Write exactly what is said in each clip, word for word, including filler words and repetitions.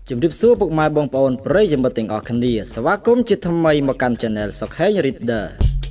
ជំរាបសួរពុកម៉ែបងប្អូនប្រិយមិត្តទាំងអស់គ្នាស្វាគមន៍ជាថ្មីមកកាន់ Channel SokhengReader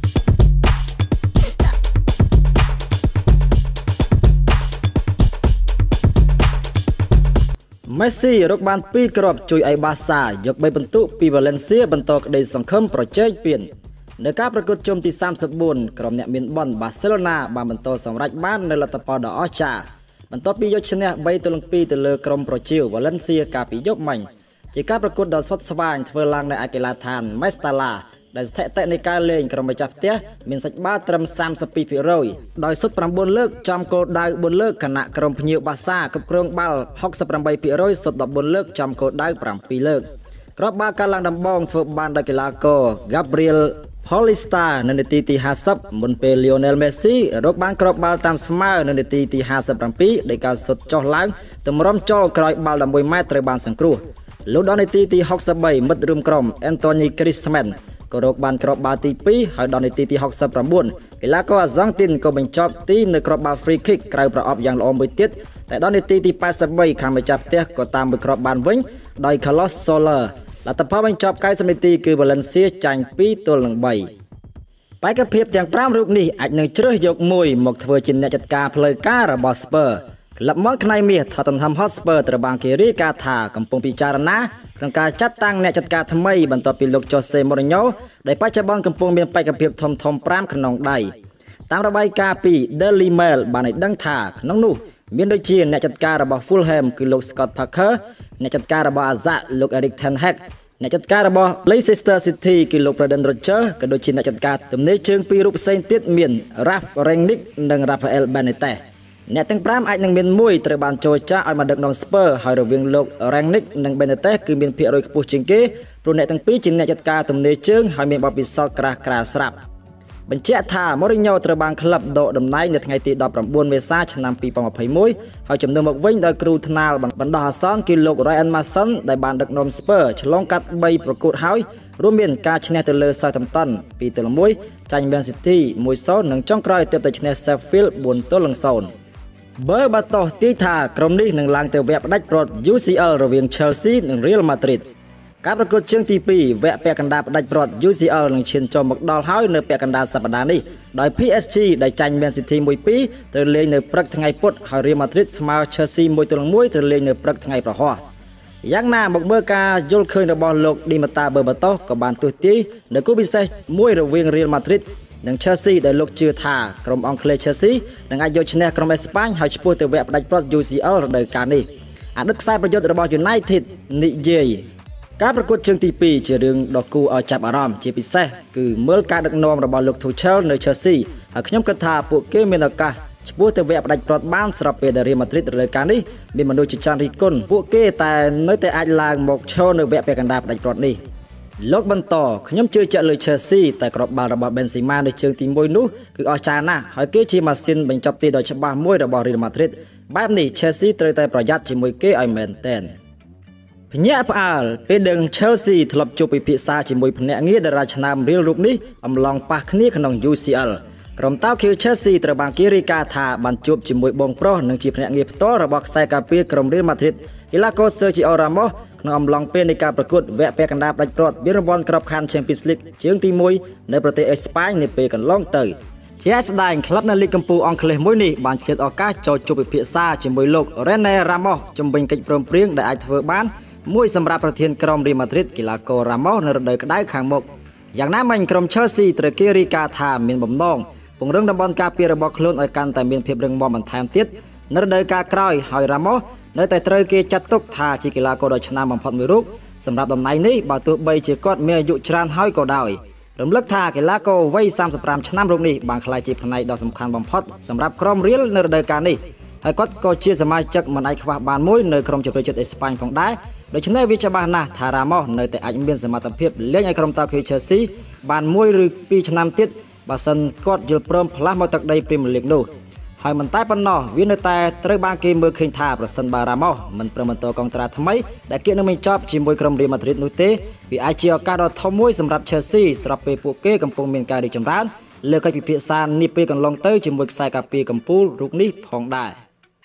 Messi រកបានពីរគ្រាប់ជួយឲ្យ Barca យកបីបន្ទុកពី Valencia បន្តក្តីសង្ឃឹមប្រជែងពាននៅការប្រកួតជុំទីសាមសិបបួនក្រុមអ្នកមានបន Barcelona បានបន្តសម្រេចបាននៅលទ្ធផលដ៏អស្ចារ្យបន្ទាប់ពីយកឈ្នះបីទល់នឹងពីរទៅលើក្រុមប្រជែង Valencia កាលពីយប់មិញជាការប្រកួតដ៏ស្វិតស្វាញធ្វើឡើងនៅឯកីឡដ្ឋាន Mestalla ដែលស្ថិតិនៃការលេងក្រុមម្ចាស់ផ្ទះមានសាច់បាល់ត្រឹមសាមសិបពីរភាគរយ ដោយសុទ្ធប្រាំបួនលើកចំគោលដៅបួនលើកខណៈក្រុមភ្ញៀវ Barca គ្រប់គ្រងបាល់ហុកសិបប្រាំបីភាគរយសុទ្ធដប់បួនលើកចំគោលដៅប្រាំពីរលើកគ្រាប់បាល់កាលឡើងដំបងធ្វើបានដោយកីឡាករ Gabriel Paulista នៅនាទីទីហាសិបមុនពេល Lionel Messi រកបានគ្រាប់បាល់តាមស្មើនៅនាទីទីហាសិបប្រាំពីរដោយការសុទ្ធចុះឡើងតម្រុំចូលក្រោយបាល់elevenម៉ែត្រត្រូវបានសង្គ្រោះលុះដល់នាទីទីហុកសិបបីមិត្តរួមក្រុម Anthony Griezmann ក៏រកបានគ្រាប់បាល់ទីពីរហើយដល់នាទីទីហុកសិបប្រាំបួនកីឡាករអាហ្សង់ទីនក៏បញ្ចប់ទីនៅគ្រាប់បាល់ free kick ក្រៅប្រអប់យ៉ាងល្អមួយទៀតតែដល់នាទីទីប៉ែតសិបបីខាងម្ចាស់ផ្ទះក៏តាមមួយគ្រាប់បានវិញដោយ Carlos Soler លទ្ធផលបញ្ចប់ninetyនាទីគឺ Valencia ចាញ់ពីរទល់នឹងបីបេក្ខភាពទាំងfiveរូបនេះអាចនឹងជ្រើសយកមួយមកធ្វើជាអ្នកចាត់ការផ្លូវការរបស់ Spurs ក្លឹបមកខ្នែងមាស Tottenham Hotspur ត្រូវបានគេរាយការណ៍ថាកំពុងពិចារណាក្នុងការចាត់តាំងអ្នកចាត់ការថ្មីបន្ទាប់ពីលោក Jose Mourinho ដែលបច្ចុប្បន្នកំពុងមានបេក្ខភាពធំធំfiveក្នុងដៃតាមរបាយការណ៍ពី Daily Mail បានឲ្យដឹងថាក្នុងនោះមានដូចជាអ្នកចាត់ការរបស់ Fulham គឺលោក Scott Parker អ្នកចាត់ការរបស់ Ajax លោក Erik ten Hag អ្នកចាត់ការរបស់ Leicester City គឺលោក Brendan Rodgers ក៏ដូចជាអ្នកចាត់ការទំនេរជើងពីររូបផ្សេងទៀតមាន Ralf Rangnick និង Rafael Benitez អ្នកទាំងfiveអាចនឹងមានមួយត្រូវបានចូលចាក់ឲ្យមកដឹកនាំ Spurs ហើយរវាងលោក Rangnick និង Benitez គឺមានភាគរយខ្ពស់ជាងគេព្រោះអ្នកទាំងពីរជាអ្នកចាត់ការទំនេរជើងហើយមានបទពិសោធន៍ក្រាស់ក្រាលស្រាប់បញ្ជាក់ថា Mourinho ត្រូវបានក្លឹបដកតំណែងនៅថ្ងៃទីnineteenមេសាឆ្នាំtwenty twenty-oneហើយជំនួសមកវិញដោយគ្រូថ្នាលបណ្ដោះអាសន្នគឺលោក Ryan Mason ដែលបានដឹកនាំ Spurs ឆ្លងកាត់threeប្រកួតហើយរួមមានការឈ្នះទៅលើ Southampton two to one ចាញ់ Man City one to zero និងចុងក្រោយទើបតែឈ្នះ Sheffield four to zero Berbatov ទាយថាក្រុមនេះនឹងឡើងទៅវគ្គផ្ដាច់ព្រ័ត្រ U C L រវាង Chelsea និង Real Madrid ការប្រកួតជើងទីtwoវគ្គពាក់កណ្ដាលផ្ដាច់ព្រ័ត្រ U C L នឹងឈានចូលមកដល់ហើយនៅពាក់កណ្ដាលសប្តាហ៍នេះដោយ P S G ដែលចាញ់ Man City one two ទៅលេងនៅព្រឹកថ្ងៃពុធហើយ Real Madrid ស្មើ Chelsea one to oneទៅលេងនៅព្រឹកថ្ងៃប្រហ័សយ៉ាងណាមកមើលការយល់ឃើញរបស់លោក Neymar Berbatov ក៏បានទស្សន៍ទាយនៅគូពិសេសមួយរវាង Real Madrid និង Chelsea ដែលលោកជឿថាក្រុមអង់គ្លេស Chelsea នឹងអាចយកឈ្នះក្រុមអេស្ប៉ាញហើយឈ្មោះទៅវគ្គផ្ដាច់ព្រ័ត្រ U C L រដូវកាលនេះអតីតខ្សែប្រយុទ្ធរបស់ United និយាយការប្រកួតជើងទីtwoជារឿងដ៏គួរឲ្យចាប់អារម្មណ៍ជាពិសេសគឺមើលការដឹកនាំរបស់លោក Tuchel នៅ Chelsea ហើយខ្ញុំគិតថាពួកគេមានឱកាសឈ្មោះទៅវគ្គផ្ដាច់ព្រ័ត្របានស្របពេលដែល Real Madrid រដូវកាលនេះមានមនុស្សជាច្រើនរិះគន់ពួកគេតែនៅតែអាចឡើងមកឈរនៅវគ្គពាក់កណ្ដាលផ្ដាច់ព្រ័ត្រនេះលោកបន្តខ្ញុំជឿជាក់លើ Chelsea តែគ្រាប់បាល់របស់ Benzema នៅជើងទីoneនោះគឺអស្ចារ្យណាស់ហើយគេជាម៉ាស៊ីនបញ្ចប់ទីដ៏ច្បាស់មួយរបស់ Real Madrid បែបនេះ Chelsea ត្រូវតែប្រយ័ត្នជាមួយគេឲ្យមែនទែនភ្ញាក់ផ្អើលពេលដឹង Chelsea ធ្លាប់ជួបពិភាក្សាជាមួយភ្នាក់ងារតារាឆ្នាំ Real រូបនេះអំឡុងប៉ះគ្នាក្នុង U C L ក្រុមតៅខៀវ Chelsea ត្រូវបានគេរាយការណ៍ថាបានជួបជាមួយបងប្រុសនិងជាភ្នាក់ងារផ្ទាល់របស់ខ្សែការពារក្រុម Real Madrid កីឡាករ Sergio Ramos ក្នុងអំឡុងពេលនៃការប្រកួតវគ្គពាក់កណ្ដាលផ្ដាច់ព្រ័ត្រមានរង្វាន់ក្របខ័ណ្ឌ Champions League ជើងទីoneនៅប្រទេសអេស្ប៉ាញនាពេលកន្លងទៅជាស្ដែងក្លឹបនៅលីកកំពូលអង់គ្លេសមួយនេះបានឆ្លៀតឱកាសចូលជួបពិភាក្សាជាមួយលោក Lionel Ramos ជំវិញកិច្ចព្រមព្រៀងដែលអាចធ្វើបានមួយសម្រាប់ប្រធានក្រុម Real Madrid កីឡាករ Ramos នៅរដូវក្តៅខាងមុខយ៉ាងណាមិញក្រុម Chelsea ត្រូវគេរាយការណ៍ថាមានបំណងពង្រឹងតំបន់ការពាររបស់ខ្លួនឲ្យកាន់តែមានភាពរឹងមាំបន្ថែមទៀតនៅរដូវកាលក្រោយហើយ Ramos នៅតែត្រូវគេចាត់ទុកថាជាកីឡាករដ៏ឆ្នើមបំផុតមួយរូបសម្រាប់តំណែងនេះបើទោះបីជាគាត់មានអាយុច្រើនហើយក៏ដោយរំលឹកថាកីឡាករវ័យthirty-fiveឆ្នាំរូបនេះបានក្លាយជាផ្នែកដ៏សំខាន់បំផុតសម្រាប់ក្រុម Real នៅរដូវកាលនេះហើយគាត់ក៏ជាសមាជិកមិនអាចខ្វះបានមួយនៅក្រុមជម្រើសជាតិអេស្ប៉ាញផងដែរដូច្នេះវាច្បាស់ណាស់ថា Ramos នៅតែអាចមានសមត្ថភាពលេងឲ្យក្រុមតៅខៀវ Chelsea បានមួយឬពីរឆ្នាំទៀតបើសិនគាត់យល់ព្រមផ្លាស់មកទឹកដី Premier League នោះហើយមិនតែប៉ុណ្ណោះវានៅតែត្រូវបានគេមើលឃើញថាប្រសិនបើ Ramos មិនព្រមបន្តកងត្រាថ្មីដែលគេនឹងបញ្ចប់ជាមួយក្រុម Real Madrid នោះទេវាអាចជាឱកាសដ៏ធំមួយសម្រាប់ Chelsea ស្របពេលពួកគេកំពុងមានការរីកចម្រើនលើកិច្ចពិភាក្សានាពេលកន្លងទៅជាមួយខ្សែការពារកំពូលរូបនេះផងដែរ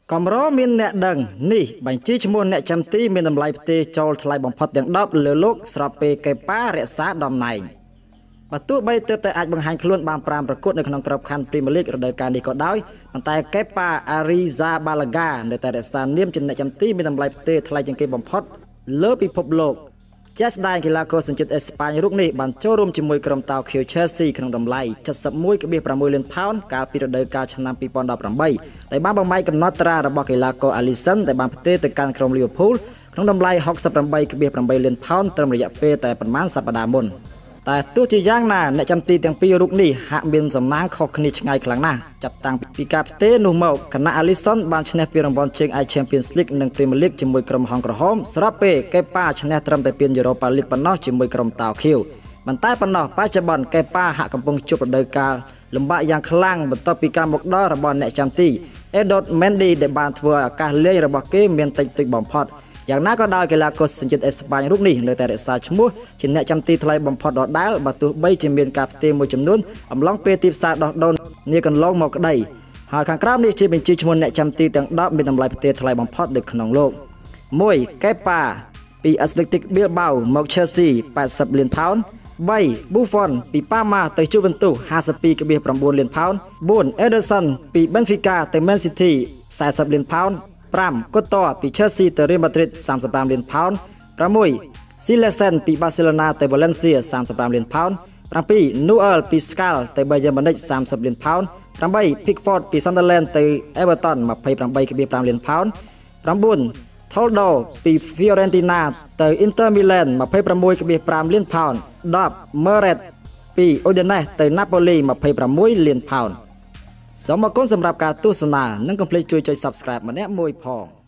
កំរមានអ្នកដឹងនេះបញ្ជីឈ្មោះអ្នកចាំទីមានតម្លៃផ្ទេរចូលថ្លៃបំផុតទាំងដប់លើលោកស្របពេលកេប៉ារក្សាតំណែងបើទោះបីទើបតែអាចបង្ហាញខ្លួនបានប្រាំប្រកួតនៅក្នុងក្របខ័ណ្ឌ Premier League រដូវកាលនេះក៏ដោយប៉ុន្តែ Kepa Arizabalaga នៅតែរក្សានាមជាអ្នកចាំទីមានតម្លៃផ្ទេរថ្លៃជាងគេបំផុតលើពិភពលោកជាក់ស្ដែងកីឡាករសញ្ជាតិអេស្ប៉ាញរូបនេះបានចូលរួមជាមួយក្រុមតោខៀវ Chelsea ក្នុងតម្លៃ เจ็ดสิบเอ็ดจุดหก លានផោនកាលពីរដូវកាលឆ្នាំ ពីរពាន់ដប់ប្រាំបី ដែលបានបំផាយកំណត់ត្រារបស់កីឡាករ Allison ដែលបានផ្ទេរទៅកាន់ក្រុម Liverpool ក្នុងតម្លៃ หกสิบแปดจุดแปด លានផោនត្រឹមរយៈពេលតែប្រមាណសប្តាហ៍មុនតែទោះជាយ៉ាងណាអ្នកចាំទីទាំងពីររូបនេះហាក់មានសំណាងខុសគ្នាឆ្ងាយខ្លាំងណាស់ចាប់តាំងពីការផ្ទេរនោះមកគណៈ Allison បានឈ្នះពានរង្វាន់ជើងឯក Champions League និង Premier League ជាមួយក្រុមហង្សក្រហមស្របពេល Kepa ឈ្នះត្រឹមតែពាន Europa League ប៉ុណ្ណោះជាមួយក្រុមតោខៀវប៉ុន្តែប៉ុណ្ណោះបច្ចុប្បន្ន Kepa ហាក់កំពុងជួបរដូវកាលលំបាកយ៉ាងខ្លាំងបន្ទាប់ពីការមកដល់របស់អ្នកចាំទី Mendy ដែលបានធ្វើឲ្យឱកាសលេងរបស់គេមានតិចតួចបំផុតយ៉ាងណាក៏ដោយកីឡាករសញ្ជាតិអេស្ប៉ាញរូបនេះនៅតែរក្សាឈ្មោះជាអ្នកចាំទីថ្លៃបំផុតដដែលបើទោះបីជាមានការផ្ទេរមួយចំនួនអំឡុងពេលទីផ្សារដោះដូរនាកន្លងមកក្តីហើយខាងក្រោមនេះជាបញ្ជីឈ្មោះអ្នកចាំទីទាំងដប់មានតម្លៃផ្ទេរថ្លៃបំផុតនៅក្នុងលោក មួយ Kepa ពី Athletic Bilbao មក Chelsea แปดสิบ លានផោន បី Buffon ពី Parma ទៅ Juventus ห้าสิบสองจุด9 លានផោន បួន Ederson ពី Benfica ទៅ Man City สี่สิบ លានផោន ห้า Couto ពី Chelsea ទៅ Real Madrid สามสิบห้า លាนផោន หก Allison ពី Barcelona ទៅ Valencia สามสิบห้า លានផោន เจ็ด Neuer ពី Skal ទៅ Bayern Munich สามสิบ លានផោน eight Pickford ពី Sunderland ទៅ Everton ยี่สิบแปดจุดห้า លានផោន nine ថលដូពី Fiorentina ទៅ Inter Milan ยี่สิบหกจุดห้า លានផោន ten មេរ៉េតពី Udinese ទៅ Napoli ยี่สิบหก លានផោនសូមអរគុណសម្រាប់ការទស្សនានិងកុំភ្លេចជួយចុច Subscribe ម្នាក់មួយផង